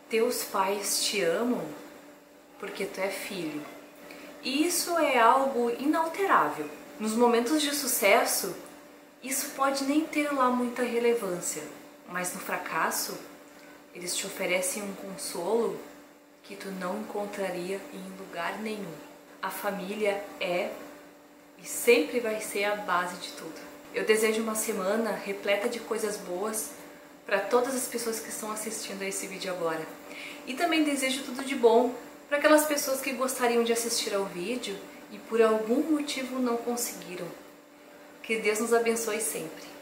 Teus pais te amam porque tu é filho. E isso é algo inalterável. Nos momentos de sucesso, isso pode nem ter lá muita relevância, mas no fracasso, eles te oferecem um consolo que tu não encontraria em lugar nenhum. A família é e sempre vai ser a base de tudo. Eu desejo uma semana repleta de coisas boas para todas as pessoas que estão assistindo a esse vídeo agora. E também desejo tudo de bom para aquelas pessoas que gostariam de assistir ao vídeo e por algum motivo não conseguiram. Que Deus nos abençoe sempre.